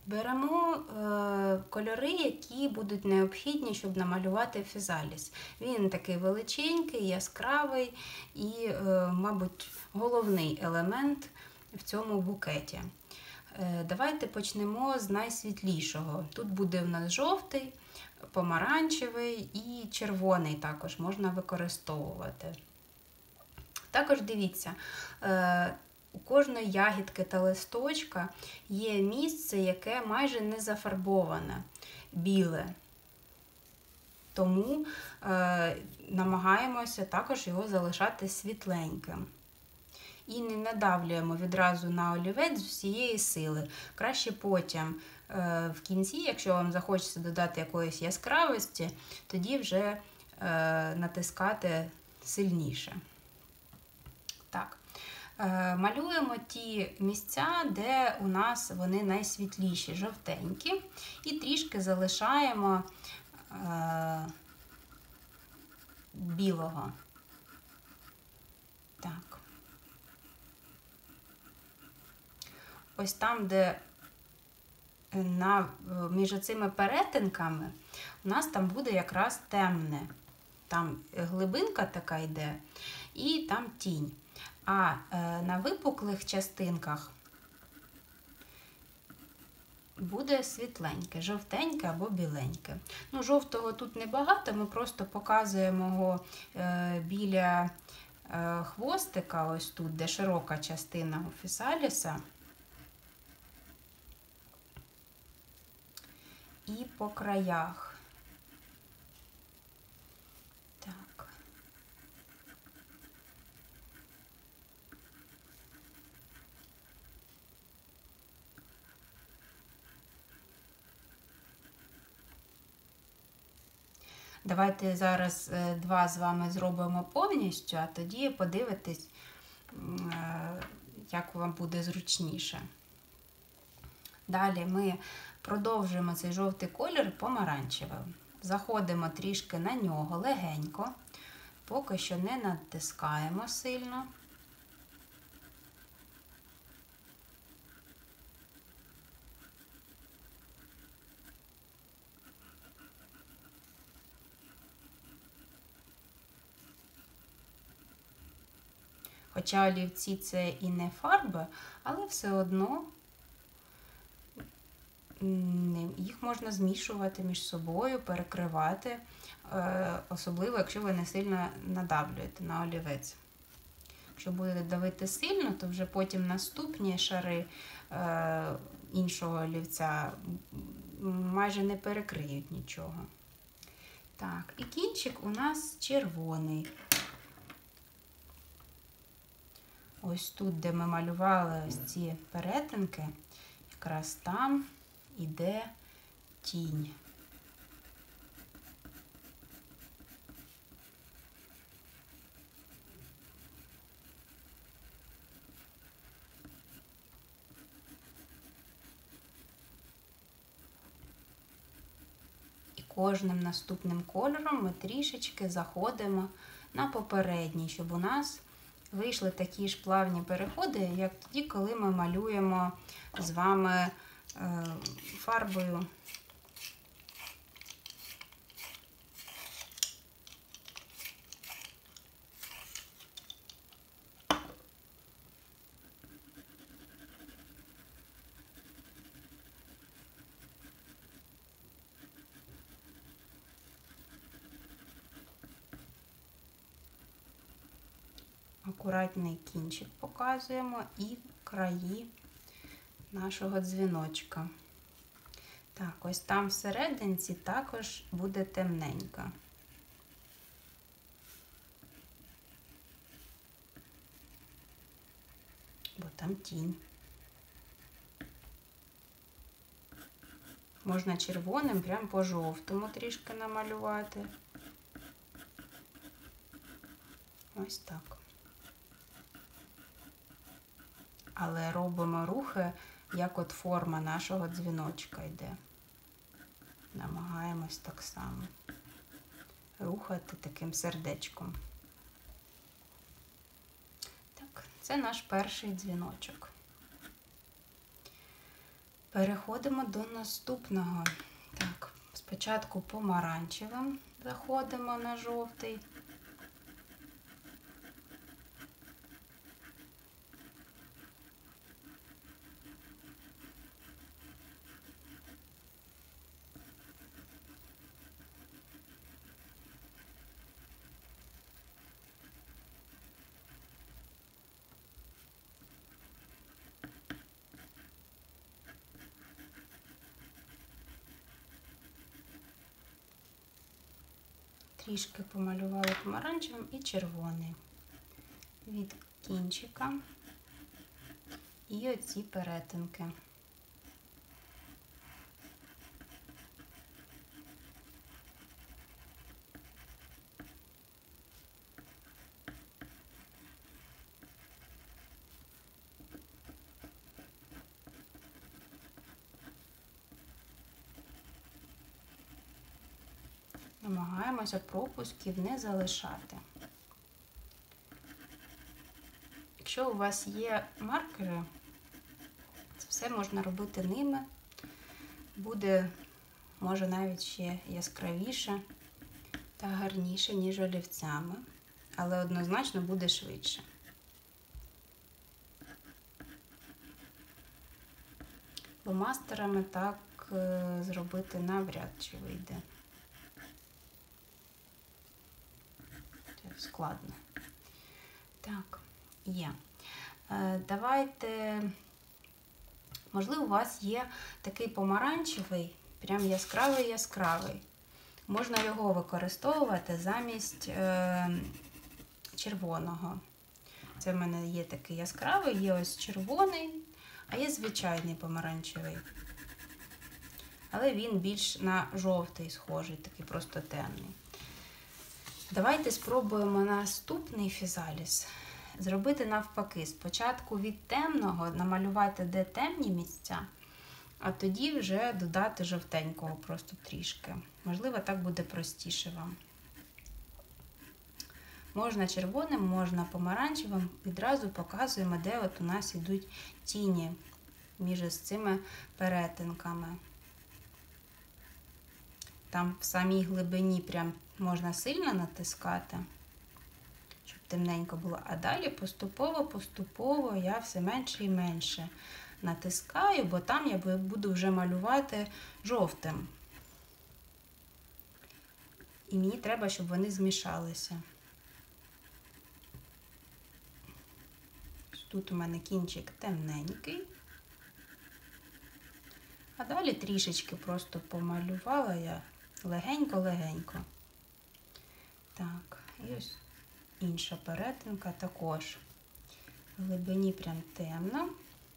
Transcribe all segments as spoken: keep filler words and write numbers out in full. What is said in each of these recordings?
Беремо е, кольори, які будуть необхідні, щоб намалювати фізаліс. Він такий величенький, яскравий і, е, мабуть, головний елемент в цьому букеті. Е, давайте почнемо з найсвітлішого. Тут буде в нас жовтий, помаранчевий і червоний також можна використовувати. Також дивіться, е, у кожної ягідки та листочка є місце, яке майже не зафарбоване, біле. Тому е, намагаємося також його залишати світленьким. І не надавлюємо відразу на олівець з усієї сили. Краще потім е, в кінці, якщо вам захочеться додати якоїсь яскравості, тоді вже е, натискати сильніше. Так. Малюємо ті місця, де у нас вони найсвітліші, жовтенькі, і трішки залишаємо е, білого. Так. Ось там, де на, між цими перетинками, у нас там буде якраз темне. Там глибинка така йде, і там тінь. А е, на випуклих частинках буде світленьке, жовтеньке або біленьке. Ну, жовтого тут небагато, ми просто показуємо його е, біля е, хвостика, ось тут, де широка частина у фізаліса. І по краях. Давайте зараз два з вами зробимо повністю, а тоді подивитись, як вам буде зручніше. Далі ми продовжуємо цей жовтий колір помаранчевим. Заходимо трішки на нього легенько, поки що не натискаємо сильно. Хоча олівці це і не фарби, але все одно їх можна змішувати між собою, перекривати, особливо, якщо ви не сильно надавлюєте на олівець. Якщо будете давити сильно, то вже потім наступні шари іншого олівця майже не перекриють нічого. Так, і кінчик у нас червоний. Ось тут, де ми малювали ось ці перетинки, якраз там іде тінь. І кожним наступним кольором ми трішечки заходимо на попередній, щоб у нас вийшли такі ж плавні переходи, як тоді, коли ми малюємо з вами е, фарбою. Акуратний кінчик показуємо і краї нашого дзвіночка. Так, ось там всерединці також буде темненько. Бо там тінь. Можна червоним прямо по жовтому трішки намалювати. Ось так. Але робимо рухи, як от форма нашого дзвіночка йде. Намагаємось так само рухати таким сердечком. Так, це наш перший дзвіночок. Переходимо до наступного. Так, спочатку помаранчевим заходимо на жовтий. Трішки помалювали помаранчевим і червоний від кінчика і оці перетинки. Намагаємося пропусків не залишати. Якщо у вас є маркери, це все можна робити ними. Буде, може, навіть ще яскравіше та гарніше, ніж олівцями, але однозначно буде швидше. Фломастерами так е, зробити навряд чи вийде. Це складно. Так, є. Е, давайте, можливо, у вас є такий помаранчевий, прям яскравий-яскравий. Можна його використовувати замість е, червоного. Це в мене є такий яскравий, є ось червоний, а є звичайний помаранчевий. Але він більш на жовтий схожий, такий просто темний. Давайте спробуємо наступний фізаліс зробити навпаки. Спочатку від темного намалювати де темні місця, а тоді вже додати жовтенького просто трішки. Можливо, так буде простіше вам. Можна червоним, можна помаранчевим. Відразу показуємо, де от у нас йдуть тіні між цими перетинками. Там в самій глибині прям можна сильно натискати, щоб темненько було. А далі поступово-поступово я все менше і менше натискаю, бо там я буду вже малювати жовтим. І мені треба, щоб вони змішалися. Тут у мене кінчик темненький. А далі трішечки просто помалювала я легенько-легенько. Так, і ось інша перетинка також. В глибині прям темно.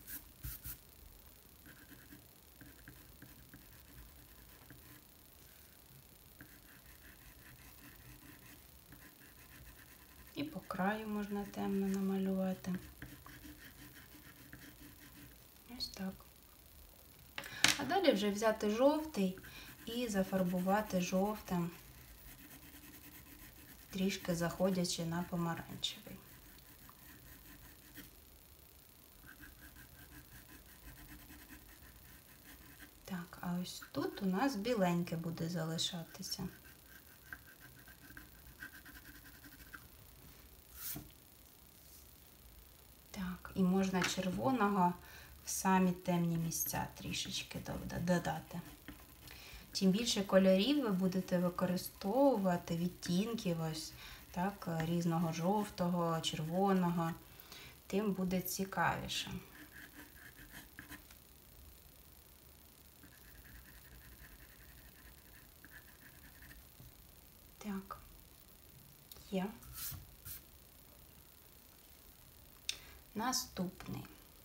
І по краю можна темно намалювати. Ось так. А далі вже взяти жовтий і зафарбувати жовтим, трішки заходячи на помаранчевий. Так, а ось тут у нас біленьке буде залишатися. Так, і можна червоного в самі темні місця трішечки додати. Чим більше кольорів ви будете використовувати, відтінків ось, так, різного жовтого, червоного, тим буде цікавіше. Так, є. Наступний.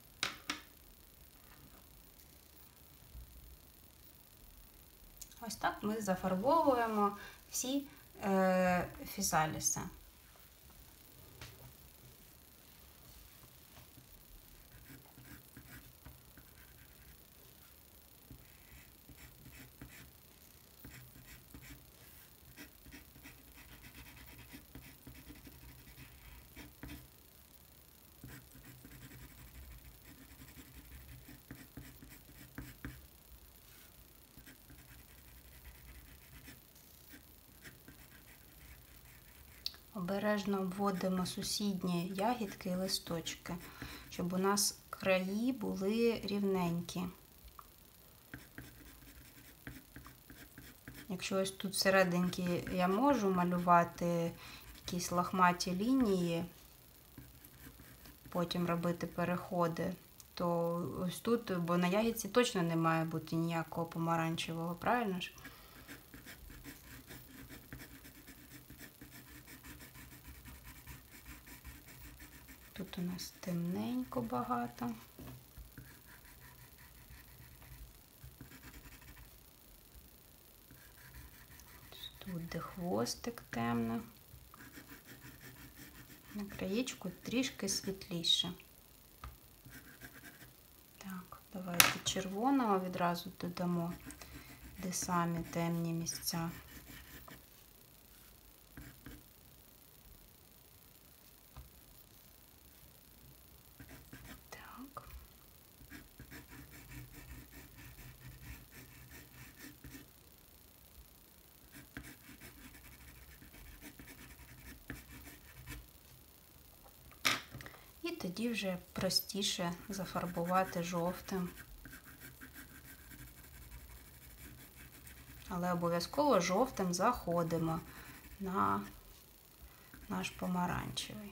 Ось так ми зафарбовуємо всі е, фізаліси. Обережно обводимо сусідні ягідки і листочки, щоб у нас краї були рівненькі. Якщо ось тут всерединки я можу малювати якісь лахматі лінії, потім робити переходи, то ось тут, бо на ягідці точно не має бути ніякого помаранчевого, правильно ж? Тут у нас темненько багато. Тут де хвостик темно. На краєчку трішки світліше. Так, давайте червоного відразу додамо, де самі темні місця. Так. І тоді вже простіше зафарбувати жовтим. Але обов'язково жовтим заходимо на наш помаранчевий.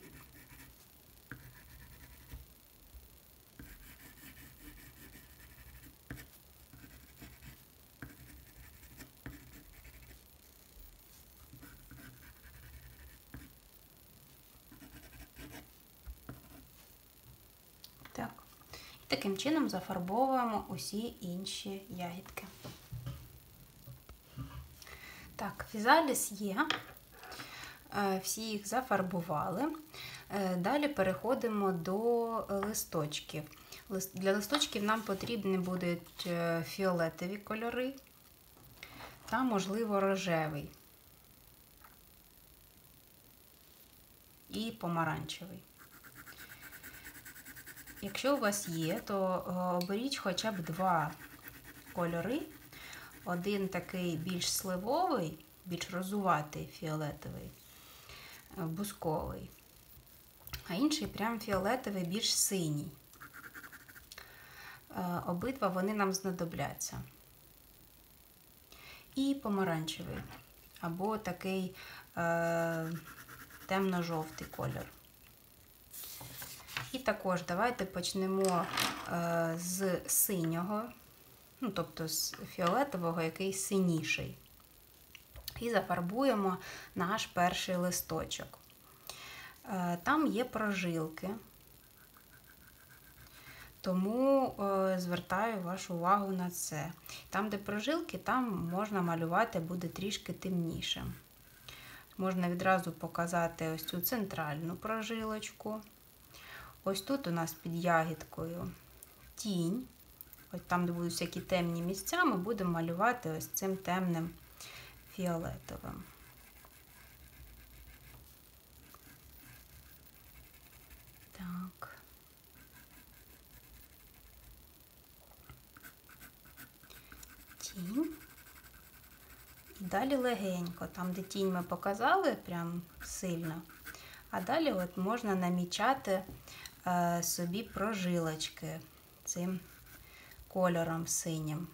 Так. І таким чином зафарбовуємо усі інші ягідки. Так, фізаліс є. Всі їх зафарбували. Далі переходимо до листочків. Для листочків нам потрібні будуть фіолетові кольори та, можливо, рожевий і помаранчевий. Якщо у вас є, то оберіть хоча б два кольори. Один такий більш сливовий, більш розуватий фіолетовий, бусковий, а інший прям фіолетовий, більш синій. Обидва вони нам знадобляться. І помаранчевий, або такий е, темно-жовтий колір. І також давайте почнемо е, з синього, ну, тобто з фіолетового, який синіший. І зафарбуємо наш перший листочок. Е, там є прожилки, тому е, звертаю вашу увагу на це. Там, де прожилки, там можна малювати буде трішки темніше. Можна відразу показати ось цю центральну прожилочку. Ось тут у нас під ягідкою тінь. Ось там, де будуть всякі темні місця, ми будемо малювати ось цим темним фіолетовим. Так. Тінь. І далі легенько, там, де тінь ми показали, прям сильно. А далі от можна намічати е, собі прожилочки цим кольором синім.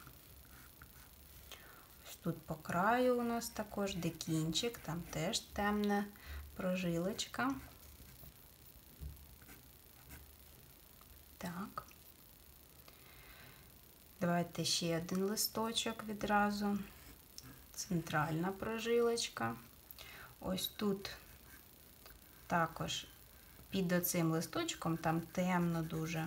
Ось тут по краю у нас також де кінчик, там теж темна прожилочка. Так. Давайте ще один листочок відразу. Центральна прожилочка. Ось тут також під оцим листочком, там темно дуже.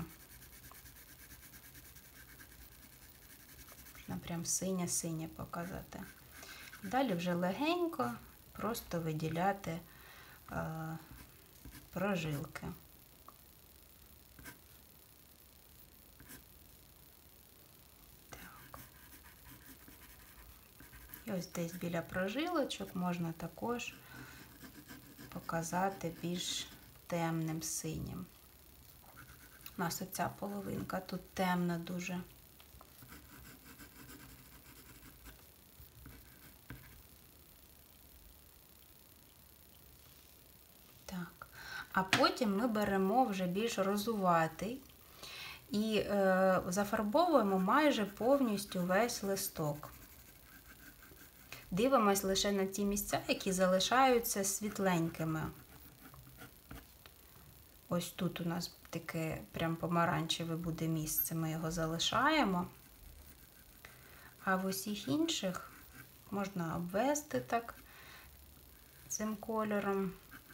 Можна прям синє-синє показати. Далі вже легенько просто виділяти е, прожилки. Так. І ось десь біля прожилочок можна також показати більш темним синім. У нас оця половинка тут темна дуже. А потім ми беремо вже більш розуватий і е, зафарбовуємо майже повністю весь листок. Дивимось лише на ті місця, які залишаються світленькими. Ось тут у нас таке прям помаранчеве буде місце, ми його залишаємо. А в усіх інших можна обвести так цим кольором.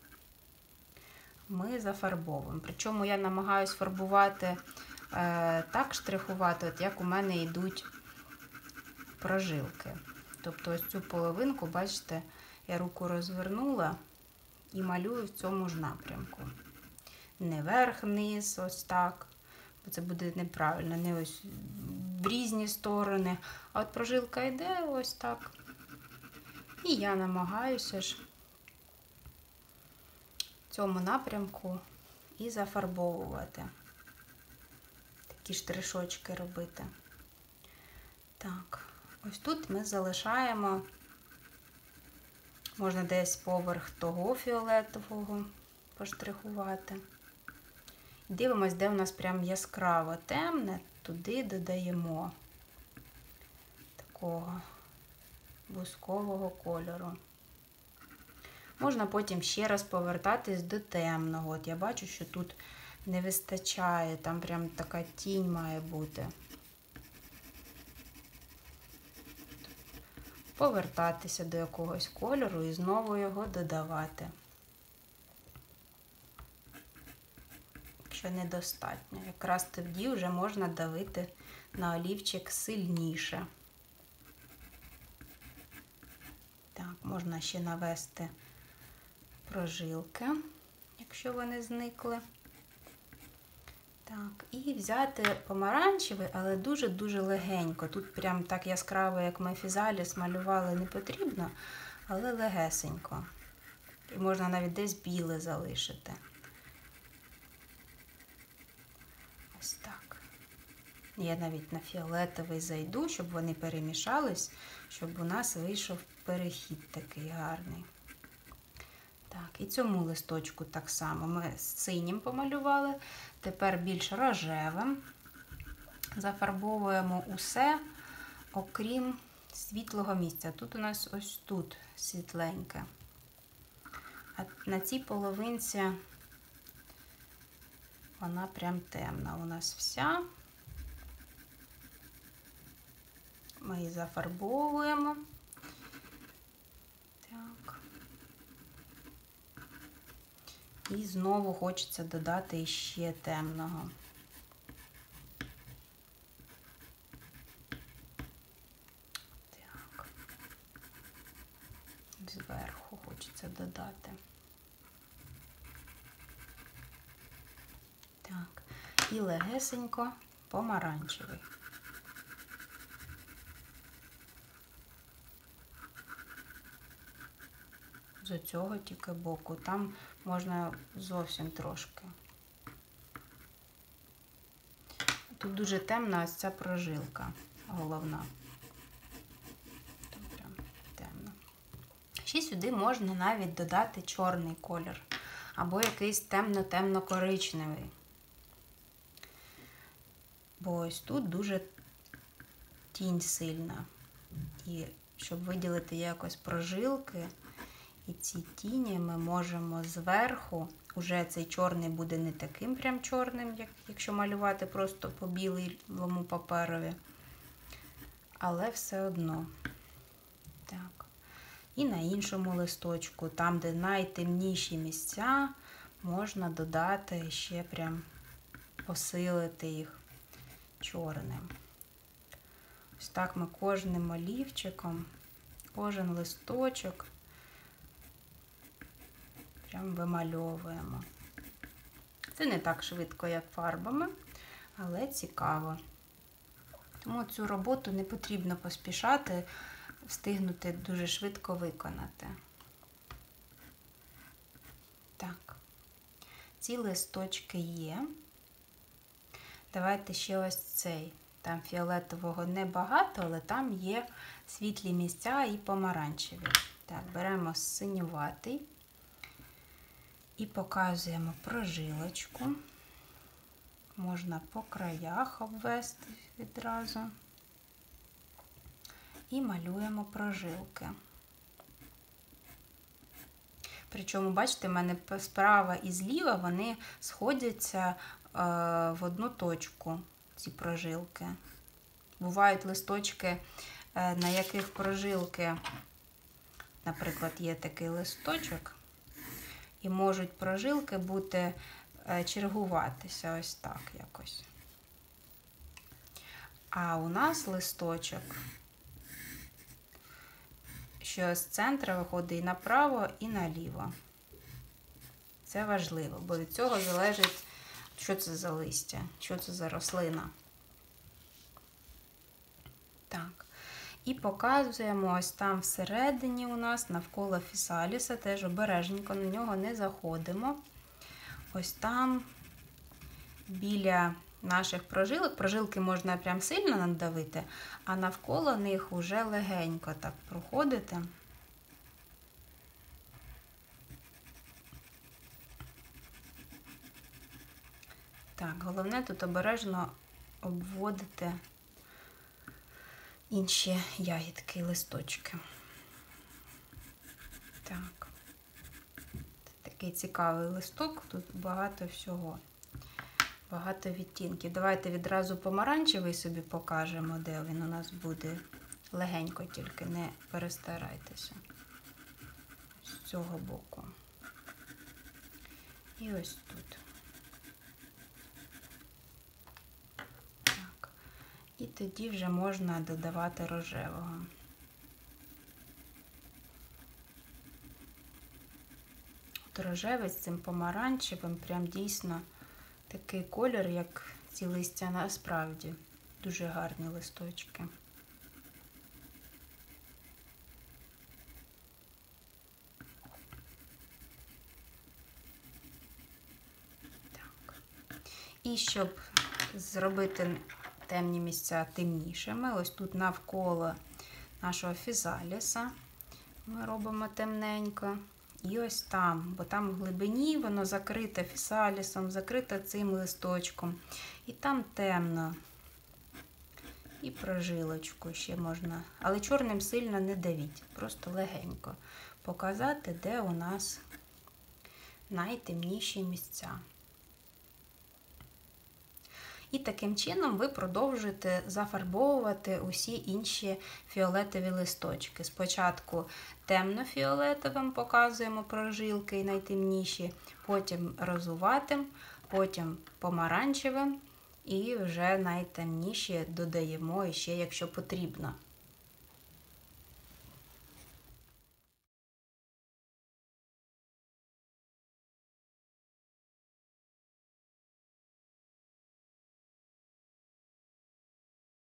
Ми зафарбовуємо. Причому я намагаюсь фарбувати е, так, штрихувати, от як у мене йдуть прожилки. Тобто ось цю половинку, бачите, я руку розвернула і малюю в цьому ж напрямку. Не вверх-вниз, ось так, бо це буде неправильно, не ось в різні сторони. А от прожилка йде ось так. І я намагаюся ж в цьому напрямку і зафарбовувати. Такі штришочки робити. Так, ось тут ми залишаємо, можна десь поверх того фіолетового поштрихувати. Дивимось, де у нас прям яскраво темне, туди додаємо такого бускового кольору. Можна потім ще раз повертатись до темного. От я бачу, що тут не вистачає, там прям така тінь має бути. Повертатися до якогось кольору і знову його додавати. Якщо недостатньо. Якраз тоді вже можна давити на олівчик сильніше. Так, можна ще навести прожилки, якщо вони зникли. Так, і взяти помаранчевий, але дуже-дуже легенько. Тут прям так яскраво, як ми фізаліс малювали, не потрібно, але легесенько. І можна навіть десь біле залишити. Ось так. Я навіть на фіолетовий зайду, щоб вони перемішались, щоб у нас вийшов перехід такий гарний. Так, і цьому листочку так само ми з синім помалювали, тепер більш рожевим. Зафарбовуємо усе, окрім світлого місця. Тут у нас ось тут світленьке. А на цій половинці вона прям темна у нас вся. Ми її зафарбовуємо. Так. І знову хочеться додати ще темного. Так. Зверху хочеться додати. Так. І легесенько помаранчевий. З цього тільки боку. Там можна зовсім трошки. Тут дуже темна ось ця прожилка головна. Тут прям темно. Ще сюди можна навіть додати чорний колір. Або якийсь темно-темно-коричневий. Бо ось тут дуже тінь сильна. І щоб виділити якось прожилки, і ці тіні ми можемо зверху, уже цей чорний буде не таким прям чорним, як якщо малювати просто по білому паперові, але все одно. Так. І на іншому листочку, там, де найтемніші місця, можна додати ще прям посилити їх чорним. Ось так ми кожним олівчиком, кожен листочок прям вимальовуємо. Це не так швидко, як фарбами, але цікаво. Тому цю роботу не потрібно поспішати, встигнути дуже швидко виконати. Так, ці листочки є. Давайте ще ось цей. Там фіолетового небагато, але там є світлі місця і помаранчеві. Так, беремо синюватий. І показуємо прожилочку. Можна по краях обвести відразу. І малюємо прожилки. Причому, бачите, в мене справа і зліва вони сходяться е, в одну точку, ці прожилки. Бувають листочки, е, на яких прожилки, наприклад, є такий листочок, і можуть прожилки бути, е, чергуватися ось так якось. А у нас листочок, що з центру виходить і направо, і наліво. Це важливо, бо від цього залежить, що це за листя, що це за рослина. Так. І показуємо ось там всередині у нас, навколо фісаліса, теж обережненько, на нього не заходимо. Ось там, біля наших прожилок, прожилки можна прям сильно надавити, а навколо них уже легенько так проходити. Так, головне тут обережно обводити інші ягідки і листочки. Так. Такий цікавий листок, тут багато всього. Багато відтінків. Давайте відразу помаранчевий собі покажемо, де він у нас буде. Легенько тільки, не перестарайтеся. З цього боку. І ось тут. Так. І тоді вже можна додавати рожевого. От рожевий з цим помаранчевим прям дійсно такий колір, як ці листя насправді. Дуже гарні листочки. Так. І щоб зробити темні місця темнішими, ось тут навколо нашого фізаліса ми робимо темненько. І ось там, бо там в глибині воно закрите фісалісом, закрите цим листочком. І там темно. І прожилочку ще можна. Але чорним сильно не давіть, просто легенько показати, де у нас найтемніші місця. І таким чином ви продовжуєте зафарбовувати усі інші фіолетові листочки. Спочатку темно-фіолетовим показуємо прожилки і найтемніші, потім розуватим, потім помаранчевим і вже найтемніші додаємо ще, якщо потрібно.